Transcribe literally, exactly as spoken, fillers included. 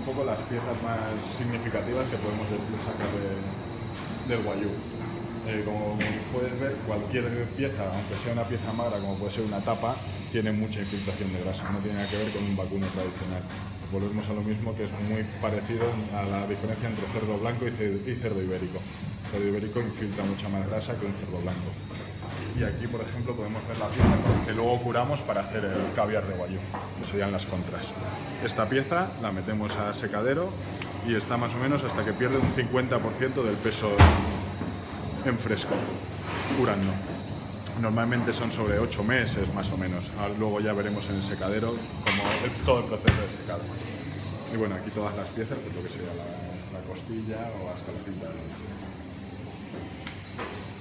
un poco las piezas más significativas que podemos sacar de, del Wagyu. Eh, como puedes ver, cualquier pieza, aunque sea una pieza magra, como puede ser una tapa, tiene mucha infiltración de grasa, no tiene nada que ver con un vacuno tradicional. Volvemos a lo mismo, que es muy parecido a la diferencia entre cerdo blanco y cerdo ibérico. El cerdo ibérico infiltra mucha más grasa que un cerdo blanco. Y aquí, por ejemplo, podemos ver la pieza que luego curamos para hacer el caviar de Wagyu, que serían las contras. Esta pieza la metemos a secadero y está más o menos hasta que pierde un cincuenta por ciento del peso en fresco, curando. Normalmente son sobre ocho meses más o menos. Ahora, luego ya veremos en el secadero como el, todo el proceso de secado. Y bueno, aquí todas las piezas, pues lo que sería la, la costilla o hasta la cinta de